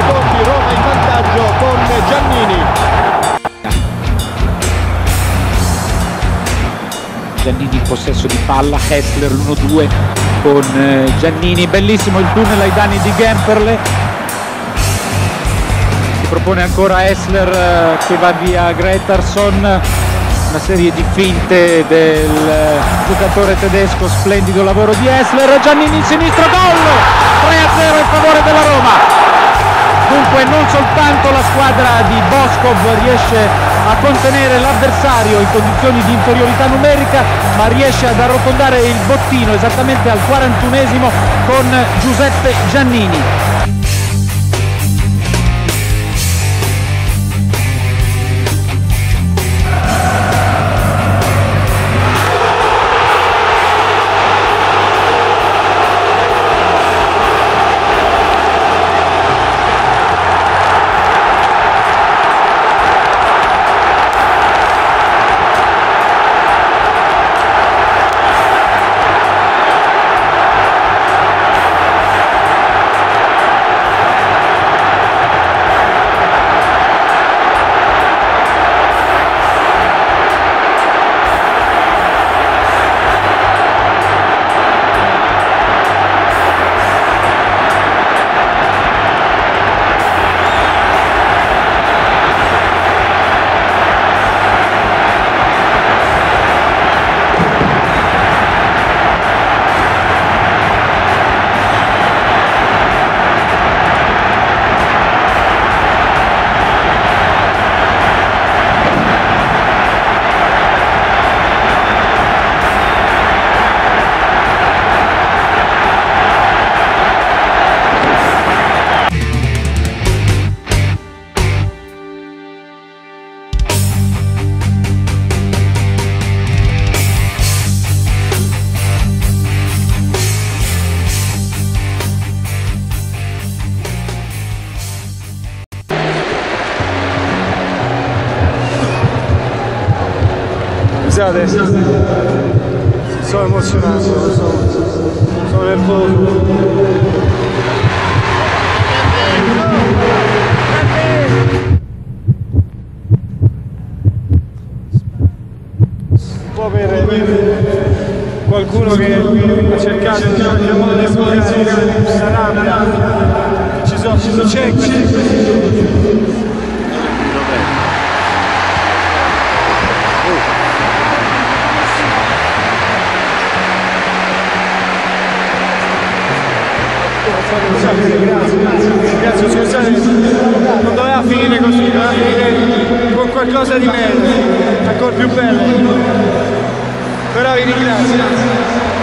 secondi, Roma in vantaggio con Giannini. Giannini in possesso di palla, Hessler l'1-2 con Giannini, bellissimo il tunnel ai danni di Gemperle. Si propone ancora Hessler che va via Gretarsson, una serie di finte del giocatore tedesco, splendido lavoro di Hessler, Giannini in sinistro, gol! 3-0 in favore della Roma. Dunque non soltanto la squadra di Boskov riesce a contenere l'avversario in condizioni di inferiorità numerica, ma riesce ad arrotondare il bottino esattamente al 41esimo con Giuseppe Giannini. Scusate, sono emozionato, sono nervoso. Un po' per qualcuno che ha cercato in qualche modo di sfogare questa rabbia, ci c'è Grazie, scusate, non doveva finire così, doveva finire con qualcosa di meglio, ancora più bello, però vi ringrazio.